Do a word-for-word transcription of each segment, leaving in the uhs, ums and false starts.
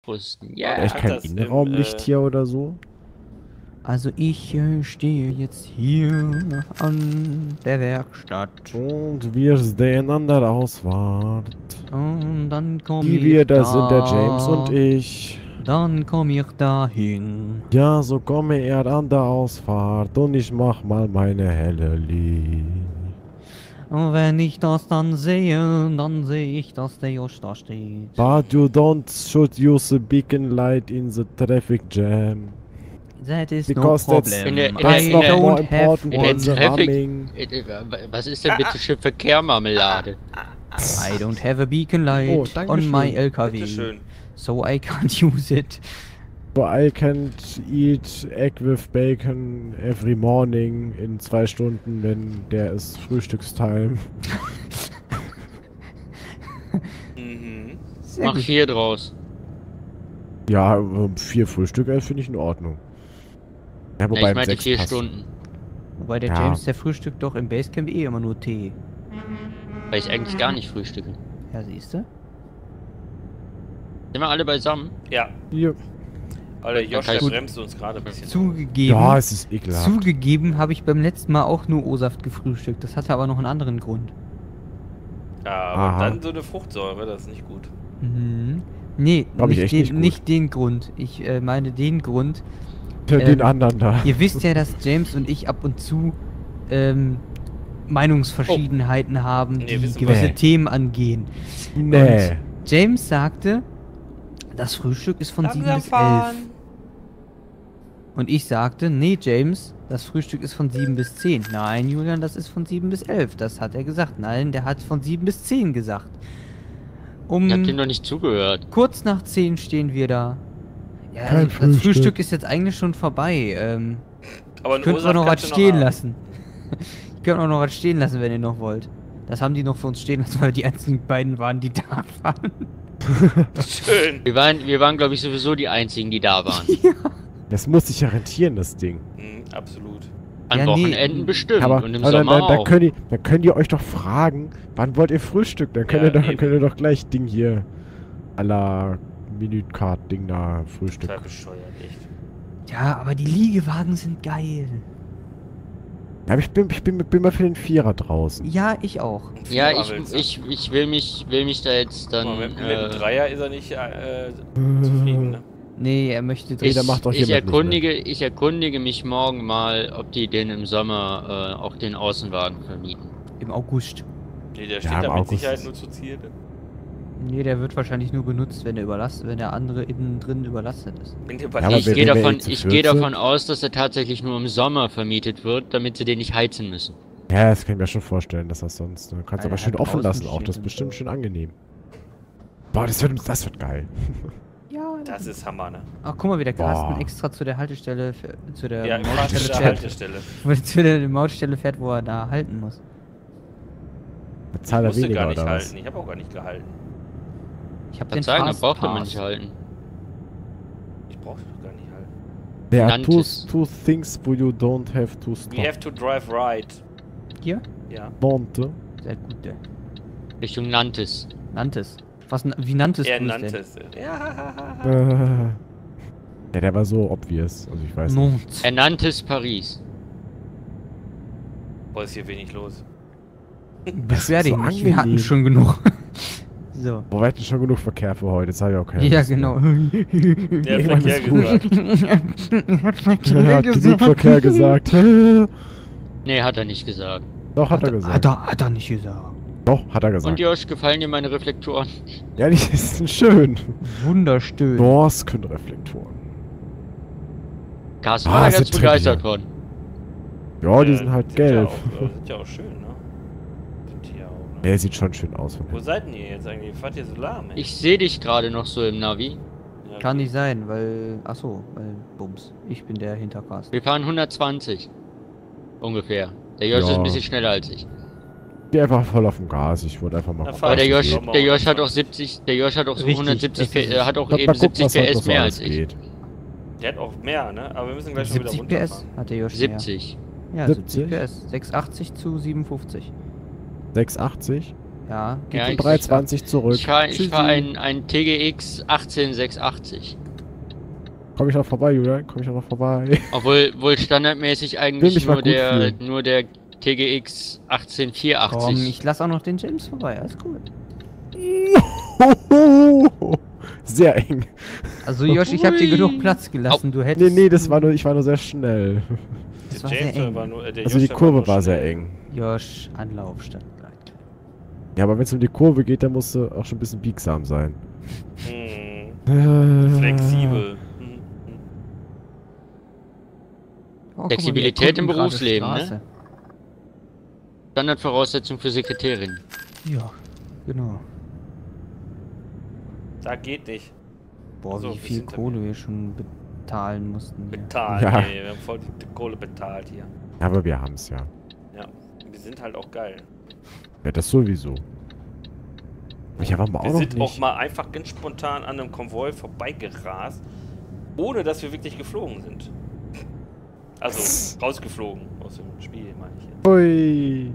Auspusten. Ja. Echt kein das im, Innenraumlicht äh, hier oder so? Also ich äh, stehe jetzt hier an der Werkstatt. Und wir sehen an der Ausfahrt, Und dann komm wie ich wir das da. sind, der James und ich. Dann komm ich dahin. Ja, so komme er an der Ausfahrt und ich mach mal meine helle Licht. Und wenn ich das dann sehe, dann sehe ich, dass der Josh da steht. But you don't should use a beacon light in the traffic jam. That is Because no that's, problem. In der- in that's der- not in der- more don't have important in der than the Traffic- humming. Äh, Was ist denn bitte schön für Kehrmarmelade? I don't have a beacon light Oh, on dankeschön. my L K W. Bitteschön. So I can't use it. So I can't eat egg with bacon every morning in zwei Stunden, wenn der ist Frühstückstime. Mhm. Sehr Mach gut. vier draus. Ja, um vier Frühstücke finde ich in Ordnung. Ja, Ja, wobei ich im meinte sechs vier passt. Stunden. Wobei der Ja. James, der frühstückt doch im Basecamp eh immer nur Tee. Weil ich eigentlich gar nicht frühstücke. Ja, siehst du? Sind wir alle beisammen? Ja, Hier. Alter, Josh, kann der ich- bremst uns gerade ein bisschen. Zugegeben. Ja, es ist ekelhaft. Zugegeben habe ich beim letzten Mal auch nur O-Saft gefrühstückt. Das hatte aber noch einen anderen Grund. Ja, aber Aha. dann so eine Fruchtsäure, das ist nicht gut. Mhm. Nee, Glaub ich nicht, echt den, nicht gut. nicht den Grund. Ich äh, meine den Grund. Den ähm, anderen da. Ihr wisst ja, dass James und ich ab und zu ähm, Meinungsverschiedenheiten haben, Nee, die wissen gewisse wir. Themen angehen. Nee. James sagte, das Frühstück ist von sieben bis elf. Und ich sagte, nee, James, das Frühstück ist von sieben bis zehn. Nein, Julian, das ist von sieben bis elf. Das hat er gesagt. Nein, der hat von sieben bis zehn gesagt. Um Ich hab dem doch nicht zugehört. kurz nach zehn stehen wir da. Ja, Kein das Frühstück. Frühstück ist jetzt eigentlich schon vorbei. Ähm, Aber ein könnt ihr O-Saft noch was kannst du stehen haben. lassen. Ich könnte auch noch was stehen lassen, wenn ihr noch wollt. Das haben die noch für uns stehen lassen, weil die einzigen beiden waren, die da waren. Schön. Wir waren, wir waren glaube ich, sowieso die einzigen, die da waren. Das muss sich ja rentieren, das Ding. Mhm, absolut. An Ja, nee. Wochenenden bestimmt Aber, und im aber dann, Sommer dann, dann, auch. könnt ihr, dann könnt ihr euch doch fragen, wann wollt ihr Frühstück? Dann könnt, Ja, ihr, doch, eben. könnt ihr doch gleich Ding hier à la Minute-Card-Ding da Frühstück. Total bescheuert, echt. Ja, aber die Liegewagen sind geil. Ja, aber ich bin, ich bin, bin mal für den Vierer draußen. Ja, ich auch. Ja, Vierer ich, willst du? ich, ich will mich, will mich da jetzt dann. Guck mal, mit, mit äh, dem Dreier ist er nicht äh, zufrieden, ne? Nee, er möchte Nee, ich, da macht doch ich, jemand nicht erkundige, ich erkundige mich morgen mal, ob die den im Sommer äh, auch den Außenwagen vermieten. im August. Nee, der Ja, steht im da mit August Sicherheit ist- nur zu Ziel. Nee, der wird wahrscheinlich nur benutzt, wenn der überlastet, wenn der andere innen drin überlastet ist. Wenn der Ja, aber ich wenn- gehe wenn wir davon, eh zu ich viert gehe sind- davon aus, dass er tatsächlich nur im Sommer vermietet wird, damit sie den nicht heizen müssen. Ja, das kann ich mir schon vorstellen, dass das sonst. Du kannst Ja, aber der schön hat offen lassen draußen auch. Das ist stehen. bestimmt schön angenehm. Boah, das wird, das wird geil. Ja, Das ist Hammer, ne? Ach, guck mal, wie der Carsten Boah. extra zu der Haltestelle, f- zu der Ja, im Fahrrad Mautstelle der fährt. Haltestelle. Wo er zu der Mautstelle fährt, wo er da halten muss. Da Ich zahlt er musste weniger gar nicht oder was? halten. Ich habe auch gar nicht gehalten. Ich hab Kann den sagen, da Fast braucht man Pass. nicht halten. Ich brauchte doch gar nicht halten. There are two, Nantes. two things wo you don't have to We stop. have to drive right. Hier? Ja. Monte. Sehr gut, der. Richtung Nantes. Nantes. Was, n- wie nanntest Er du es nannte denn? es. Ja. Äh. Ja, der war so obvious. Also ich weiß nicht. Nantes. Er nannte es Paris. Boah, ist hier wenig los. Beschwer dich so nicht, wir hatten angenehm. schon genug. So. Boah, wir hatten schon genug Verkehr für heute. Jetzt habe ich auch keine Ja, Lust mehr. genau. Der Irgendwann Verkehr ist gut. gesagt. Er hat genug Verkehr gesagt. Nee, hat er nicht gesagt. Doch, hat er gesagt. Hat er, hat er nicht gesagt. Doch, hat er Und gesagt. Josh, gefallen dir meine Reflektoren? Ja, die sind schön. Wunderschön. Morsken-Reflektoren. Carsten Ah, war da sind ganz begeistert trivial. von. Ja, die Äh, sind halt Ja gelb. auch, äh, sind ja auch schön, ne? Sind hier auch, ne? Der sieht schon schön aus. Von Wo hinten. seid denn ihr jetzt eigentlich? Fahrt ihr so lahm, ey? Ich sehe dich gerade noch so im Navi. Ja, Kann okay. nicht sein, weil. Achso, weil. Bums. Ich bin der Hintercast. Wir fahren hundertzwanzig. Ungefähr. Der Josh Ja. ist ein bisschen schneller als ich. Geh einfach voll auf dem Gas. Ich wollte einfach mal Na, gucken, fahr Aber was der das Josh, geht. geht. der Josh hat auch siebzig, der Josh hat auch so Richtig, hundertsiebzig, das ist P- er hat auch Mal eben gucken, siebzig was heute P S noch so mehr alles als ich. geht. Der hat auch mehr, ne? Aber wir müssen gleich schon wieder siebzig P S runterfahren. hat der Josh. siebzig. Mehr. Ja, siebzig? siebzig P S. sechshundertachtzig zu siebenundfünfzig. sechshundertachtzig? Ja, Ja, Und ich- drei zwanzig zurück. Ich fahre ich Tschüssi. fahr ein, ein T G X eintausendsechshundertachtzig. Komm ich noch vorbei, Julian? Komm ich noch vorbei? Obwohl wohl standardmäßig Will eigentlich mich mal nur gut der, fühlen. nur der T G X Komm, achtzehnhundertvierundachtzig. ich lass auch noch den James vorbei, alles gut. Sehr eng. Also Josh, ich hab dir Hui. genug Platz gelassen, du Nee, hättest... nee, das war nur, ich war nur sehr schnell. Das Der war sehr James eng. war nur, äh, der Also die Josh, der Kurve nur war sehr schnell. eng. Josh, Anlauf statt Gleit. Ja, aber wenn es um die Kurve geht, dann musst du auch schon ein bisschen biegsam sein. Hm, Äh, flexibel. Hm, hm. Oh, guck mal, wir Flexibilität im erkunden gerade Berufsleben, ne? Straße. Standardvoraussetzung für Sekretärin. Ja, genau. Da geht nicht. Boah, So, wie wir viel sind da Kohle wir schon bezahlen mussten. Hier. Bezahlt, Ja. ey. Wir haben voll die Kohle bezahlt hier. Aber wir haben's ja. Ja. Wir sind halt auch geil. Ja, das sowieso. Ich habe aber Wir auch noch sind nicht. auch mal einfach ganz spontan an einem Konvoi vorbeigerast, ohne dass wir wirklich geflogen sind. Also rausgeflogen aus dem Spiel, meine ich. jetzt. Ui.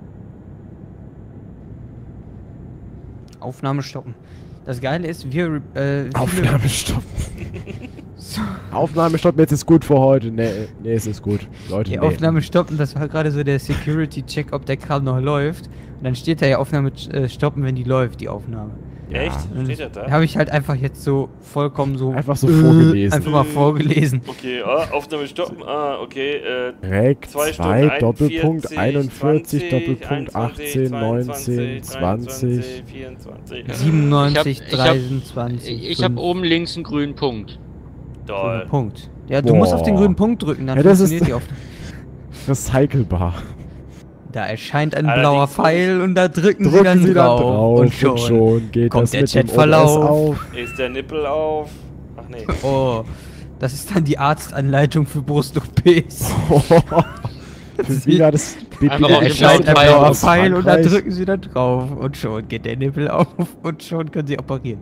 Aufnahme stoppen. Das Geile ist, wir... Äh, viele- Aufnahme stoppen. Aufnahme stoppen, jetzt ist gut für heute. Nee, nee, es ist gut. Leute, Die nee. Aufnahme stoppen, das war gerade so der Security-Check, ob der Kram noch läuft. Und dann steht da ja Aufnahme äh, stoppen, wenn die läuft, die Aufnahme. Ja. Echt? Und Steht das da? Habe ich halt einfach jetzt so vollkommen so... Einfach so vorgelesen. Einfach mal vorgelesen. Okay, ah, Aufnahme stoppen. Ah, okay. Äh, Rec zwei zwei, Stunden Doppelpunkt einundvierzig, zwanzig, Doppelpunkt achtzehn, neunzehn, zwanzig. vierundzwanzig. siebenundneunzig, Ich hab- ich hab- dreiundzwanzig. Ich habe oben links einen grünen Punkt. Toll. Punkt. Ja, du musst auf den Boah. grünen Punkt drücken, dann Ja, das ist- funktioniert die Aufnahme. Recycelbar. Da erscheint ein Allerdings blauer muss ich- Pfeil und da drücken, sie Drücken dann Sie dann drauf. drauf und schon. geht kommt das der mit dem Chatverlauf. O B S auf. Ist der Nippel auf? Ach nee. Oh, das ist dann die Arztanleitung für Brust-O Ps. Für wie war das? Einfach Da auf den erscheint ein blauen Pfeil blauer aus Pfeil und da Frankreich. drücken sie dann drauf. Und schon geht der Nippel auf und schon können sie operieren.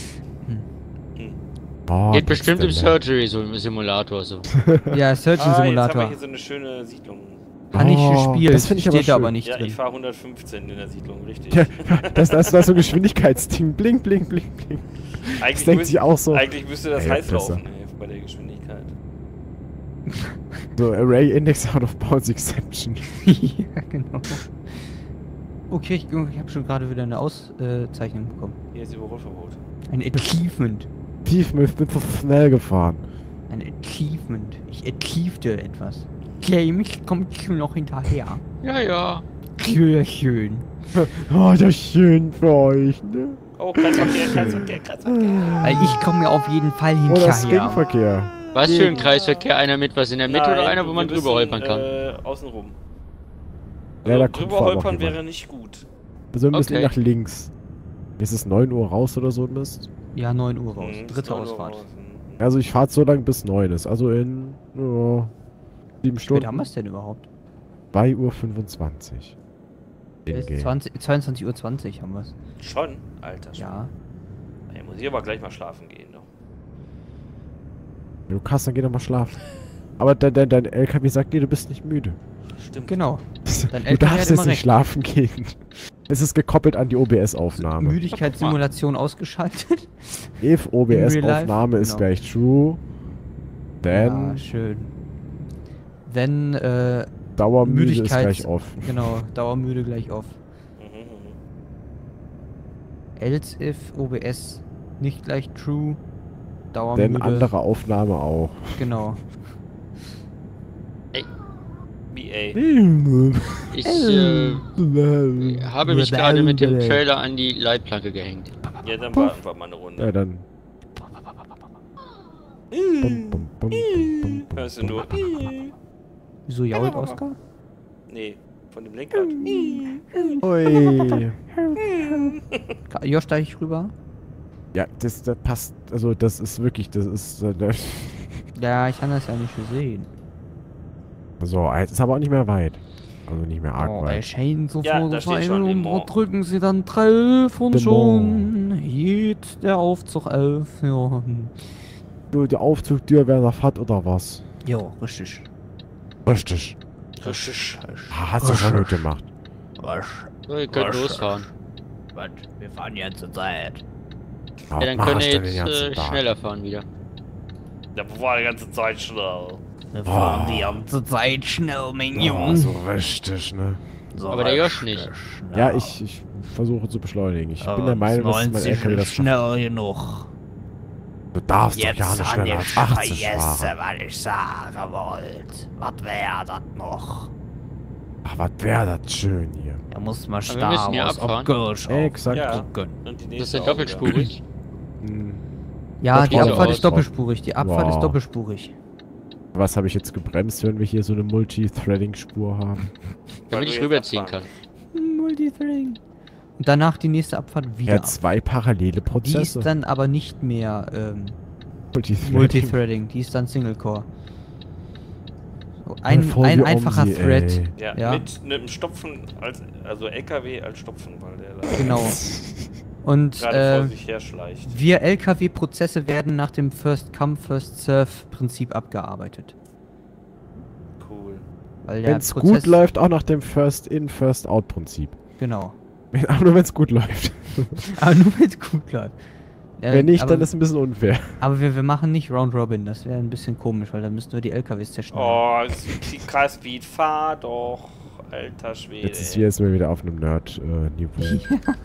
Oh, Geht bestimmt im Dexter. Surgery so im Simulator so. Ja, Surgeon Ah, jetzt haben wir Simulator. hier so eine schöne Siedlung. Kann ich Oh, gespielt, das find ich aber steht da schön. aber nicht Ja, drin. ich fahre hundertfünfzehn in der Siedlung, richtig. Ja, das, das war so ein Geschwindigkeitsding. Blink, blink, blink, blink. Das Eigentlich, denkt müsst, sich auch so. eigentlich müsste das Ey, heiß besser. laufen, ey, bei der Geschwindigkeit. So, Array Index Out of Bounds Exception. Ja, genau. Okay, ich, ich habe schon gerade wieder eine Auszeichnung bekommen. Hier ist Überrollverbot. Ein Achievement. Tief, ich bin zu schnell gefahren. Ein Achievement. Ich achievte etwas. James kommt noch hinterher. Ja, ja. Sehr schön. Oh, das ist schön für euch, ne? Oh, Kreisverkehr, Kreisverkehr, Kreisverkehr. Weil ich komme ja auf jeden Fall Oh, das hinterher. Ringverkehr. Was für ein Kreisverkehr? Einer mit was in der Mitte oder einer, wo man wir drüber müssen, holpern kann? Äh, außenrum. Ja, Also, da kommt drüber vor allem auch holpern jemand. wäre nicht gut. Also wir müssen Okay. nach links. Ist es neun Uhr raus oder so Mist? Ja, neun Uhr raus. Hm, Dritte neun Uhr Ausfahrt. raus. Hm. Also ich fahre so lange bis neun ist. Also in ja, sieben Wie spät haben Stunden. wir es denn überhaupt? zwei Uhr fünfundzwanzig. Es In ist zwanzig, zweiundzwanzig Uhr zwanzig haben wir es. Schon? Alter, schon. Ja. Ey, muss ich aber gleich mal schlafen gehen, doch. Wenn du kannst, dann geh doch mal schlafen. Aber dein, dein, dein L K W sagt dir, du bist nicht müde. Stimmt. Genau. Dein Du L K W darfst hat jetzt immer nicht recht. schlafen gehen. Es ist gekoppelt an die O B S-Aufnahme. Müdigkeitssimulation ausgeschaltet. If O B In real S-Aufnahme life? ist Genau. gleich true, Ja, then schön. Wenn, äh, Dauermüde ist Müdigkeits- gleich off. genau, dauermüde gleich auf. Mhm, mhm. Else if O B S nicht gleich true, Denn dauermüde. andere Aufnahme auch. Genau. Wie, ey. Ich äh, habe mich gerade mit dem Trailer an die Leitplanke gehängt. Ja, dann warten wir mal eine Runde. Ja, dann. Bum, bum, bum, bum, bum, bum, Hörst du nur? Wieso jault Oskar? Nee, von dem Lenkrad. Ui. Ka- Josh, da ich rüber? Ja, das, das passt. Also, das ist wirklich. Das ist. Äh, das Ja, ich kann das ja nicht gesehen. so, jetzt ist aber auch nicht mehr weit. Also nicht mehr arg Oh, weit. erscheinen so Ja, vor da steht schon und Limon. drücken sie dann elf und Limon. schon geht der Aufzug elf. Ja, Du, die Aufzugtür wäre noch fett oder was? ja richtig. Richtig. Richtig. Ah, hast du schon gut gemacht. So, ihr könnt losfahren. was? Wir fahren die ganze Zeit. Ja, dann können wir jetzt äh, schneller fahren wieder. Ja, wir fahren die ganze Zeit schnell. Wir fahren die ganze Zeit schnell, mein Ja, Junge. so richtig, ne? So Aber der Josh nicht. schnell. Ja, ich, ich versuche zu beschleunigen. Ich bin Aber der Meinung, dass mein neunzig L K W das ist schnell genug. Du darfst Jetzt doch gar nicht habe schneller ich als achtzig vergessen, fahren. was ich sagen wollte. Was wäre das noch? Ach, was wäre das schön hier. Da muss man Aber wir müssen Star ja Wars abfahren. auf Girls Exakt. Ja. gucken. Und die Das ist nächste ja auch doppelspurig. Hm. Ja, Das die war Abfahrt aber ist doppelspurig. Die Abfahrt Wow. ist doppelspurig. Was habe ich jetzt gebremst, wenn wir hier so eine Multi-Threading-Spur haben? Damit ich rüberziehen kann. Multithreading. Und danach die nächste Abfahrt wieder. Ja, zwei parallele Die Prozesse. ist dann aber nicht mehr ähm, Multithreading. Multithreading, die ist dann Single Core. So, ein, Voll ein wie einfacher Omsi, Thread. ey. Ja, Ja. mit einem Stopfen, als, also L K W als Stopfen, weil der da Genau. Und gerade vor äh, sich her schleicht. wir L K W-Prozesse werden nach dem First Come, First Serve Prinzip abgearbeitet. Cool. Weil der Wenn es Prozess, gut läuft, auch nach dem First-In, First-Out-Prinzip. Genau. Aber nur wenn es gut läuft. Aber nur wenn es gut läuft. Ja, Wenn nicht, aber, dann ist es ein bisschen unfair. aber wir, wir machen nicht Round Robin, das wäre ein bisschen komisch, weil dann müssten wir die L K Ws zerstören. Oh, Kreisbeat, fahr doch. Alter Schwede. Jetzt ist hier sind wir wieder auf einem Nerd-Niveau.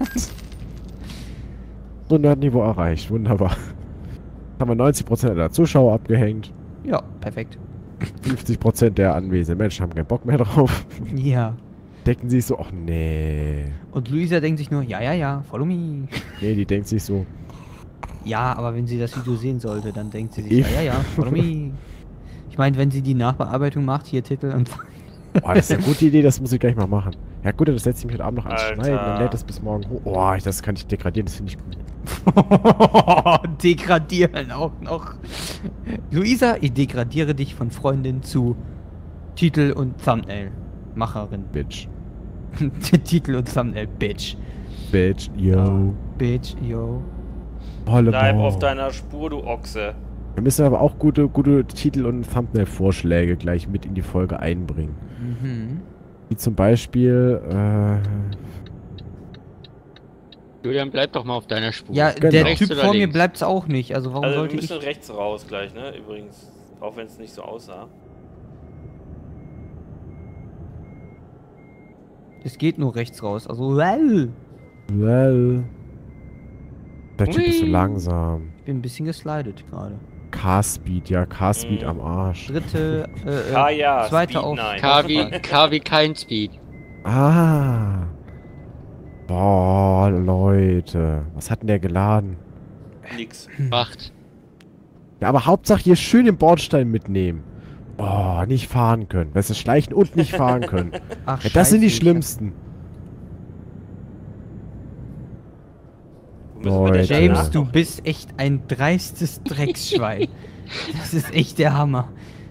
So ein Nerd-Niveau erreicht, wunderbar. Haben wir neunzig Prozent aller Zuschauer abgehängt. Ja, perfekt. fünfzig Prozent der anwesenden Menschen haben keinen Bock mehr drauf. Ja. Denken sich so, ach nee. Und Luisa denkt sich nur, ja, ja, ja, follow me. Nee, die denkt sich so, Ja, aber wenn sie das Video sehen sollte, dann denkt sie sich, Ich- ja, ja, ja, follow me. Ich meine, wenn sie die Nachbearbeitung macht, hier Titel und... boah, das ist eine gute Idee, das muss ich gleich mal machen. Ja gut, das setze ich mich heute Abend noch ans Alter. Schneiden, dann lädt das bis morgen hoch. Oh, das kann ich degradieren, das finde ich gut. Degradieren auch noch. Luisa, ich degradiere dich von Freundin zu Titel und Thumbnail. Macherin. Bitch. Titel und Thumbnail, Bitch. Bitch, yo. Bitch, yo. Holle Bleib Ball. auf deiner Spur, du Ochse. Wir müssen aber auch gute, gute Titel- und Thumbnail-Vorschläge gleich mit in die Folge einbringen. Mhm. Wie zum Beispiel, äh... Julian, bleib doch mal auf deiner Spur. Ja, Genau. der Rechts Typ oder vor mir links? bleibt's auch nicht, also warum Also wir sollte müssen ich... rechts raus gleich, ne? Übrigens. Auch wenn es nicht so aussah. Es geht nur rechts raus, also... well. Well. Der Typ ist so Hui. langsam. Ich bin ein bisschen geslidet gerade. Car-Speed, ja, Car-Speed Mhm. am Arsch. Dritte, äh, Ah äh, ja, zweite Speed auf... nein. K wie, K wie kein Speed. Ah. Boah, Leute. Was hat denn der geladen? Nix. Macht. Ja, aber Hauptsache hier schön den Bordstein mitnehmen. Oh, nicht fahren können. Weißt du, schleichen und nicht fahren können. Ach, Ja, das sind die Scheiße, ich hab- schlimmsten. Wo müssen wir denn Leute. James, danach du noch? bist echt ein dreistes Drecksschwein. Das ist echt der Hammer.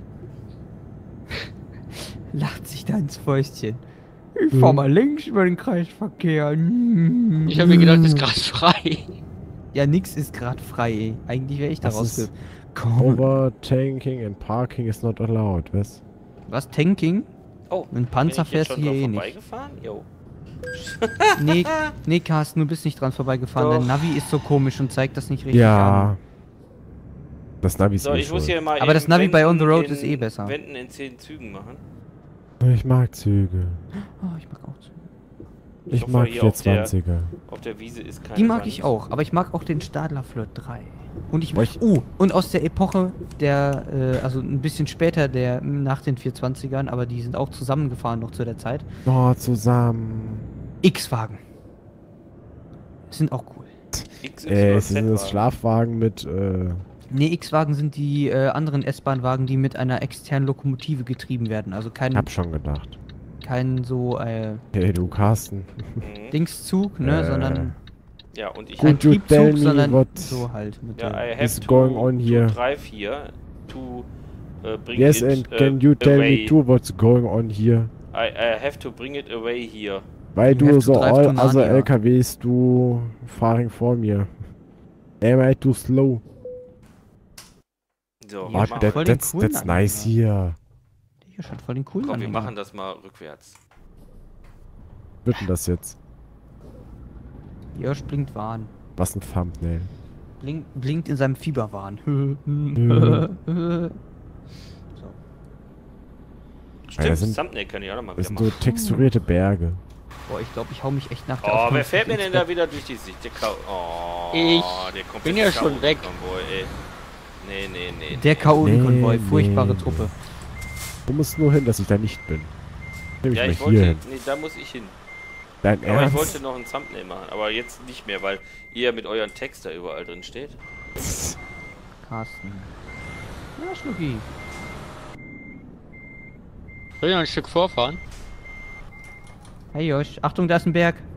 Lacht sich da ins Fäustchen. Ich fahr Mhm. mal links über den Kreisverkehr. Ich habe mir gedacht, das ist gerade frei. Ja, nix ist gerade frei. Ey. Eigentlich wäre ich da Das ist- rausgekommen. Overtanking and parking is not allowed, was? Was, Tanking? Oh, Mit dem Panzer bin ich jetzt fährst du schon hier drauf eh nicht. vorbeigefahren? Jo. Nee, nee, Carsten, du bist nicht dran vorbeigefahren. Doch. Dein Navi ist so komisch und zeigt das nicht richtig an. Ja. Das Navi ist So, eh ich muss schuld. hier mal Aber das eben Navi bei On the Wenden Road in- ist eh besser. Wenden in zehn Zügen machen. Ich mag Züge. Oh, ich mag auch Züge. Ich hoffe, mag hier auf der- vierhundertzwanziger. Auf der Wiese ist keine Die mag Wand. ich auch, aber ich mag auch den Stadler Flirt drei. Und ich, Boah, ich- uh, und aus der Epoche der, äh, also ein bisschen später, der nach den vierhundertzwanzigern, aber die sind auch zusammengefahren noch zu der Zeit. Oh, zusammen. X-Wagen. Sind auch cool. X, Äh, Y, es sind Z das war. Schlafwagen mit, äh... Nee, X-Wagen sind die äh, anderen S-Bahn-Wagen, die mit einer externen Lokomotive getrieben werden. Also kein, Hab schon gedacht. kein so äh, Hey, du Carsten. Mhm. Dingszug, ne, Äh. sondern Ja, und ich kein Good you tell Triebzug, me sondern what so halt. Mit Ja, der- I have is to, going on to here? drive here to uh, bring Yes, it and uh, can you tell away. me too what's going on here? I, I have to bring it away here. Weil You have du to so drive all to other Narnia. L K Ws, du fahren vor mir. Am I too slow? So, Ja, Oh, machen schon that, voll den that's, coolen that's nice hier. Hier schon voll den coolen Komm, wir Anhänger. machen das mal rückwärts. Wird denn das jetzt? Josh blinkt Wahn. Was ein Thumbnail. Blink, blinkt in seinem Fieberwahn. Ja. Stimmt, das sind- Thumbnail kann ich auch noch mal Das wieder sind so machen. texturierte Berge. Boah, ich glaube, ich hau mich echt nach der Oh, Aufnahme wer fährt mir ins denn Bett. da wieder durch die Sicht? Der K Oh, Ich der komplette bin ja schon weg. Chaotenkonvoi, ey. Nee, nee, nee. Der Chaotenkonvoi, Nee, furchtbare nee, Truppe. Du musst nur hin, dass ich da nicht bin. Nimm ich Ja, mal ich hier wollte. hin. Nee, da muss ich hin. Dein Aber ich Ernst? wollte noch ein Thumbnail machen. Aber jetzt nicht mehr, weil ihr mit euren Text da überall drin steht. Carsten. Ja, Schnucki. Soll ich noch ein Stück vorfahren? Hey Josh, Achtung, da ist ein Berg.